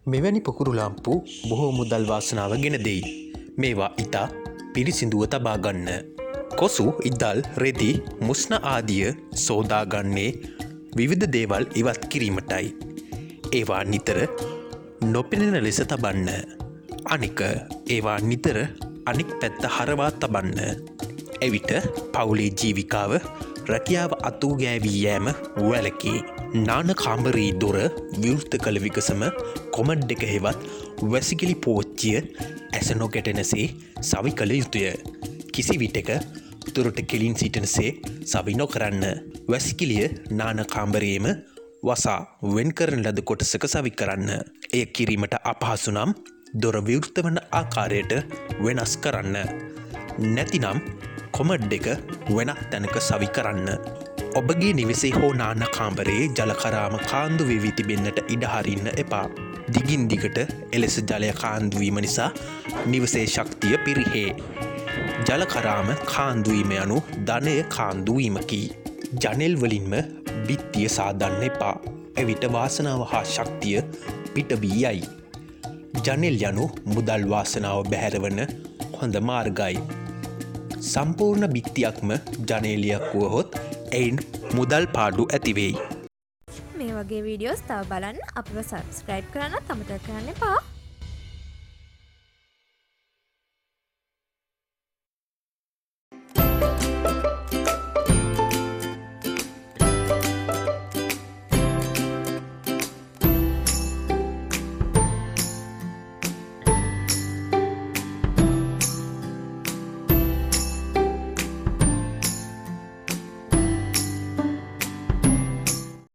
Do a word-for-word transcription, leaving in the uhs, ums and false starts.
මෙවැනි පොකුරු ලාම්පු බොහෝ මුදල් වාසනාව ගෙන දෙයි. මේවා ඉතා පිරිසිදුව තබා ගන්න. කොසු ඉදල් රෙදි මුස්න ආදිය සෝදාගන්නේ විවිධ දේවල් ඉවත් කිරීමටයි. ඒවා නිතර නොපෙනෙන ලෙස තබන්න. අනික ඒවා නිතර අනික් පැත්ත හරවා තබන්න. එවිට පවුලේ ජීවිකාව රැකියාව අතු ගෑවී යෑම වැලකේ. නාන කාමරී දොර විවෘත කළ විගසම කොමඩ් එක හෙවත් වැසිකිලි පෝච්චිය ඇස නොගැටෙනසේ සවි කළ යුතුය. කිසි විටක තුරට කෙලින් සිටනසේ සවි නොකරන්න. වැසිකිලිය නාන කාමරයේම වසා වෙන් කරන ලද කොටසක සවි කරන්න. එය කිරීමට අපහසු නම් දොර විවෘත වන ආකාරයට වෙනස් කරන්න. නැතිනම් කොමඩ් එක වෙනත් තැනක සවි කරන්න. ඔබගේ නිවසේ හෝ නාන කාමරයේ ජලකරාම කාන්දු වෙවී තිබෙන්නට ඉඩහරින්න එපා. දිගින් දිගට එලෙස ජලය කාන්දුවීම නිසා නිවසේ ශක්තිය පිරිහේ. ජලකරාම කාන්දුවීම යනු ධනය කාන්දුවීමකි. ජනෙල් වලින්ම බිත්තිය සාදන්න එපා. එවිට වාසනාව හා ශක්තිය පිටවී යයි. ජනෙල් යනු මුදල් වාසනාව බැහැරවන හොඳ මාර්ගයි. සම්පූර්ණ බිත්තියක්ම ජනේලියක් වුවහොත් එයින් මුදල් පාඩු ඇතිවෙයි. මේ වගේ වීඩියෝස් තව බලන්න අපිව සබ්ස්ක්‍රයිබ් කරන්න අමතක කරන්න එපා.